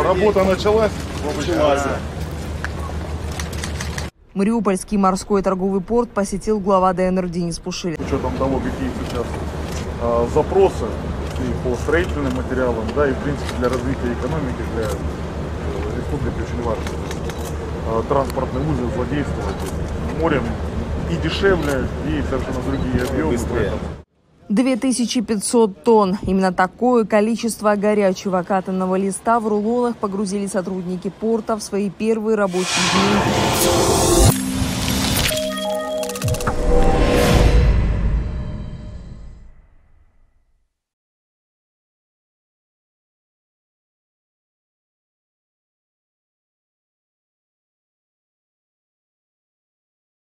Работа началась? Началась. Мариупольский морской торговый порт посетил глава ДНР Денис Пушлин. С учетом того, какие сейчас запросы и по строительным материалам, да, и в принципе для развития экономики, для республики очень важно транспортный узел задействовать морем и дешевле, и совершенно другие объемы. 2500 тонн. Именно такое количество горячего катанного листа в рулонах погрузили сотрудники порта в свои первые рабочие дни.